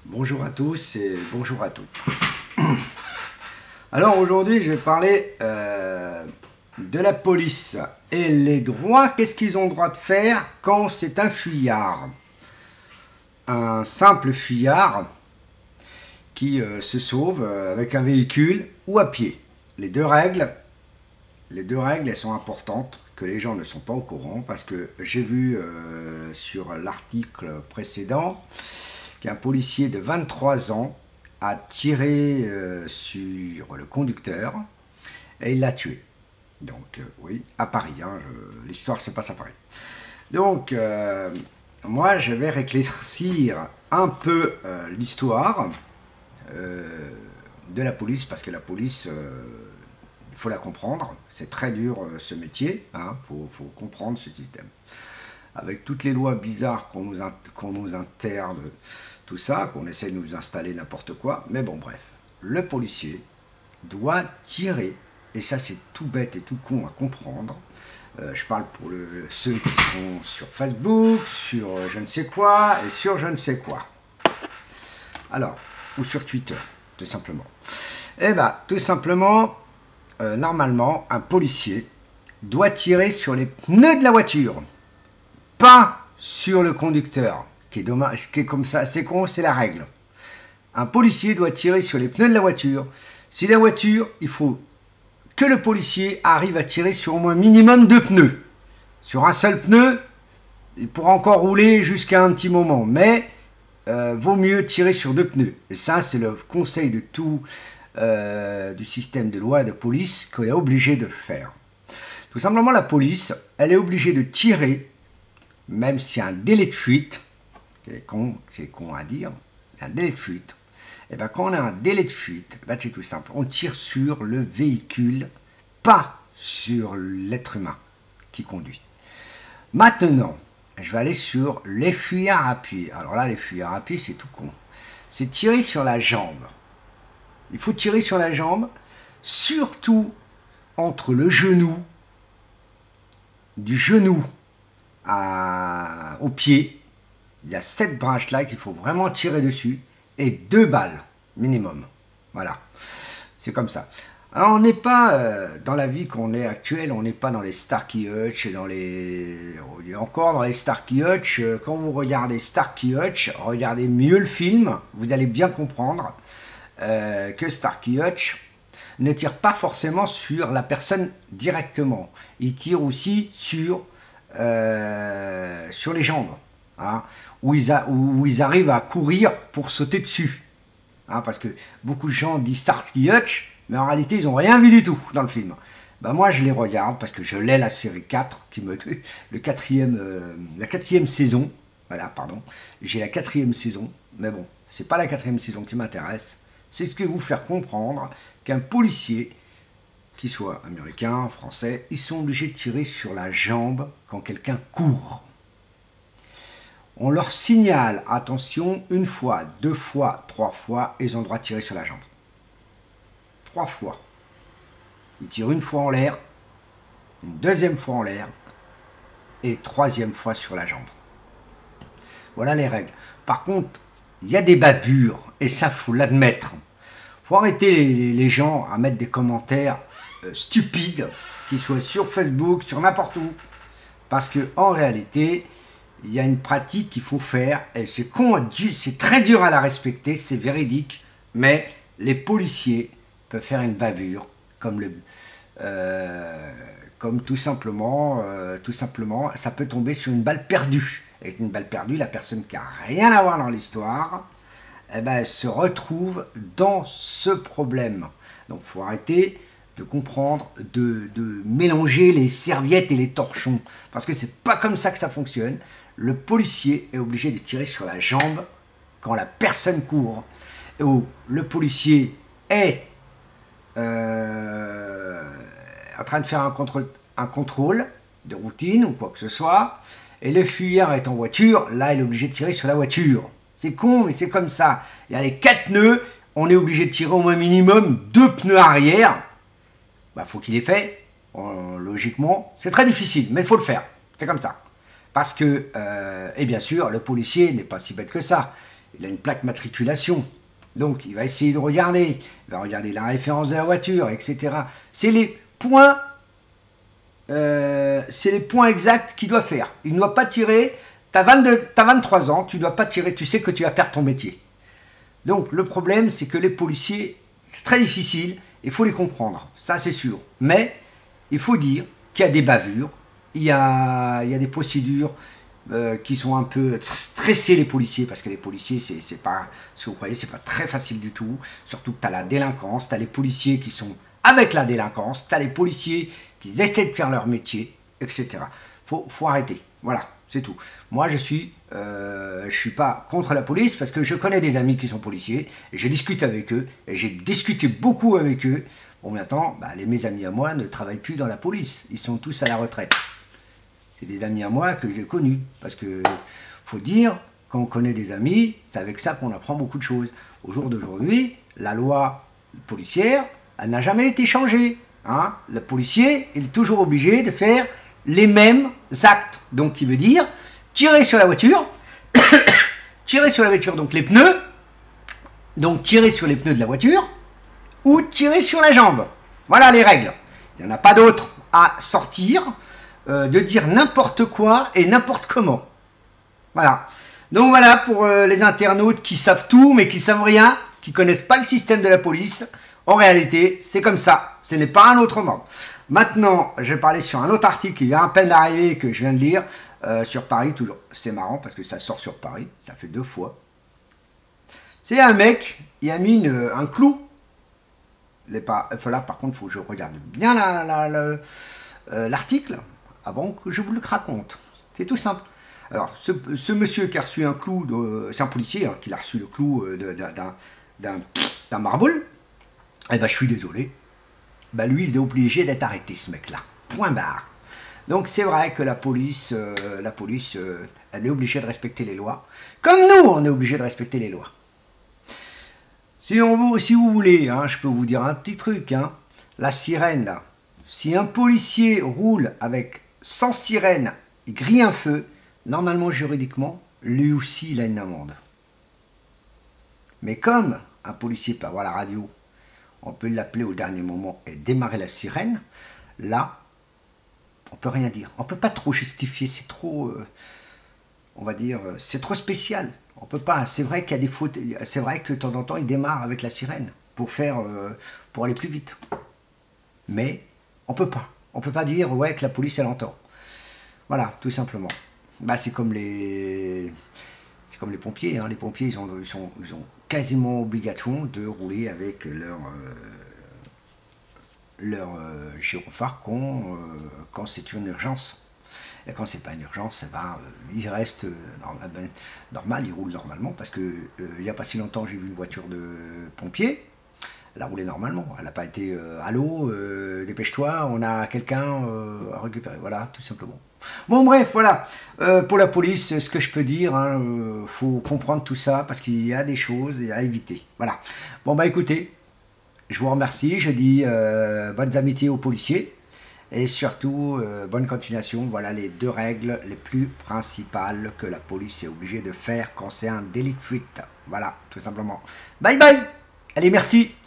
Bonjour à tous et bonjour à toutes. Alors aujourd'hui je vais parler de la police et les droits, qu'est-ce qu'ils ont le droit de faire quand c'est un fuyard. Un simple fuyard qui se sauve avec un véhicule ou à pied. Les deux règles, elles sont importantes, que les gens ne sont pas au courant, parce que j'ai vu sur l'article précédent qu'un policier de 23 ans a tiré sur le conducteur et il l'a tué. Donc oui, à Paris, hein, l'histoire se passe à Paris. Donc moi je vais rééclaircir un peu l'histoire de la police, parce que la police, il faut la comprendre, c'est très dur ce métier, hein, faut comprendre ce système. Avec toutes les lois bizarres qu'on nous interne, tout ça, qu'on essaie de nous installer n'importe quoi, mais bon bref, le policier doit tirer, et ça c'est tout bête et tout con à comprendre. Je parle pour ceux qui sont sur Facebook, sur je ne sais quoi, et sur je ne sais quoi. Alors, ou sur Twitter, tout simplement. Eh bien, tout simplement, normalement, un policier doit tirer sur les pneus de la voiture, pas sur le conducteur, qui est dommage, qui est comme ça, c'est con, c'est la règle. Un policier doit tirer sur les pneus de la voiture. Si la voiture, il faut que le policier arrive à tirer sur au moins minimum 2 pneus. Sur un seul pneu, il pourra encore rouler jusqu'à un petit moment, mais vaut mieux tirer sur 2 pneus. Et ça, c'est le conseil de tout du système de loi de police qu'on est obligé de faire. Tout simplement, la police, elle est obligée de tirer, même s'il y a un délai de fuite, c'est con à dire, il y a un délai de fuite. Et bien quand on a un délai de fuite, ben c'est tout simple, on tire sur le véhicule, pas sur l'être humain qui conduit. Maintenant, je vais aller sur les fuyards à pied. Alors là, les fuyards à pied, c'est tout con. C'est tirer sur la jambe. Il faut tirer sur la jambe, surtout entre le genou, du genou au pied. Il y a cette branche-là qu'il faut vraiment tirer dessus, et 2 balles minimum. Voilà, c'est comme ça. Alors, on n'est pas dans la vie qu'on est actuelle, on n'est pas dans les Starkey Hutch, encore dans les Starkey Hutch. Quand vous regardez Starkey Hutch, regardez mieux le film, vous allez bien comprendre que Starkey Hutch ne tire pas forcément sur la personne directement. Il tire aussi sur les jambes, hein, où ils arrivent à courir pour sauter dessus. Hein, parce que beaucoup de gens disent Starkey Hutch, mais en réalité ils n'ont rien vu du tout dans le film. Ben moi je les regarde parce que je l'ai, la série 4, la 4e saison. Voilà, pardon. J'ai la 4e saison, mais bon, c'est pas la 4e saison qui m'intéresse. C'est ce que vous faire comprendre qu'un policier, qu'il soit américain, français, ils sont obligés de tirer sur la jambe quand quelqu'un court. On leur signale, attention, 1 fois, 2 fois, 3 fois, et ils ont le droit de tirer sur la jambe. 3 fois. Ils tirent 1 fois en l'air, une 2e fois en l'air, et 3e fois sur la jambe. Voilà les règles. Par contre, il y a des bavures, et ça, faut l'admettre. Faut arrêter les gens à mettre des commentaires stupides, qu'ils soient sur Facebook, sur n'importe où. Parce que en réalité, il y a une pratique qu'il faut faire, et c'est con, c'est très dur à la respecter, c'est véridique, mais les policiers peuvent faire une bavure, comme tout simplement, ça peut tomber sur une balle perdue. Et une balle perdue, la personne qui n'a rien à voir dans l'histoire, eh ben, elle se retrouve dans ce problème. Donc il faut arrêter de comprendre, de mélanger les serviettes et les torchons, parce que c'est pas comme ça que ça fonctionne. Le policier est obligé de tirer sur la jambe quand la personne court, et où le policier est en train de faire un contrôle de routine ou quoi que ce soit, et le fuyard est en voiture, là il est obligé de tirer sur la voiture. C'est con, mais c'est comme ça. Il y a les 4 pneus, on est obligé de tirer au moins minimum 2 pneus arrière. Bah, faut qu'il ait fait, logiquement. C'est très difficile, mais il faut le faire. C'est comme ça. Parce que, et bien sûr, le policier n'est pas si bête que ça. il a une plaque matriculation. Donc il va essayer de regarder, il va regarder la référence de la voiture, etc. C'est les points exacts qu'il doit faire. Il ne doit pas tirer, tu as 23 ans, tu ne dois pas tirer, tu sais que tu vas perdre ton métier. Donc le problème, c'est que les policiers, c'est très difficile, il faut les comprendre, ça c'est sûr. Mais il faut dire qu'il y a des bavures, il y a des procédures qui sont un peu stressées, les policiers, parce que les policiers, c'est pas, ce que vous croyez, c'est pas très facile du tout. Surtout que tu as la délinquance, tu as les policiers qui sont avec la délinquance, tu as les policiers qui essaient de faire leur métier, etc. Faut arrêter, voilà, c'est tout. Moi, je suis pas contre la police, parce que je connais des amis qui sont policiers, et je discute avec eux, et j'ai discuté beaucoup avec eux. Bon, maintenant, mes amis à moi ne travaillent plus dans la police, ils sont tous à la retraite. C'est des amis à moi que j'ai connus, parce que faut dire, quand on connaît des amis, c'est avec ça qu'on apprend beaucoup de choses. Au jour d'aujourd'hui, la loi policière, elle n'a jamais été changée. Hein. Le policier, il est toujours obligé de faire les mêmes actes. Donc, qui veut dire tirer sur la voiture, tirer sur la voiture, donc les pneus, donc tirer sur les pneus de la voiture, ou tirer sur la jambe. Voilà les règles. Il n'y en a pas d'autre à sortir. De dire n'importe quoi et n'importe comment. Voilà. Donc voilà pour les internautes qui savent tout mais qui savent rien, qui connaissent pas le système de la police. En réalité, c'est comme ça. Ce n'est pas un autre mode. Maintenant, je vais parler sur un autre article qui vient à peine d'arriver, que je viens de lire, sur Paris, toujours. C'est marrant parce que ça sort sur Paris, ça fait 2 fois. C'est un mec, il a mis un clou. Là, par contre, il faut que je regarde bien l'article avant que je vous le raconte. C'est tout simple. Alors, ce monsieur qui a reçu un clou, c'est un policier hein, qui a reçu le clou d'un marboule, eh ben, je suis désolé. Ben, lui, il est obligé d'être arrêté, ce mec-là. Point barre. Donc, c'est vrai que la police, elle est obligée de respecter les lois. Comme nous, on est obligé de respecter les lois. Si vous voulez, hein, je peux vous dire un petit truc. Hein, la sirène, là. Si un policier roule sans sirène et grille un feu, normalement, juridiquement, lui aussi, il a une amende. Mais comme un policier peut avoir la radio, on peut l'appeler au dernier moment et démarrer la sirène, là, on peut rien dire. On peut pas trop justifier, c'est trop, on va dire, c'est trop spécial. On peut pas. C'est vrai qu'il y a des fautes. C'est vrai que de temps en temps, il démarre avec la sirène pour aller plus vite. Mais on peut pas. On peut pas dire ouais que la police elle entend. Voilà, tout simplement. C'est comme les pompiers. Hein. Les pompiers, ils sont quasiment obligatoires de rouler avec leur gyrophare quand c'est une urgence. Et quand c'est pas une urgence, il reste normal, il roule normalement, parce que il n'y a pas si longtemps, j'ai vu une voiture de pompier, elle a roulé normalement, elle n'a pas été allô, dépêche-toi, on a quelqu'un à récupérer, voilà, tout simplement. Bon bref, voilà, pour la police, ce que je peux dire, faut comprendre tout ça, parce qu'il y a des choses à éviter, voilà. Bon écoutez, je vous remercie, je dis bonnes amitiés aux policiers, et surtout, bonne continuation, voilà les 2 règles les plus principales que la police est obligée de faire quand c'est un délit de fuite. Voilà, tout simplement. Bye bye. Allez, merci.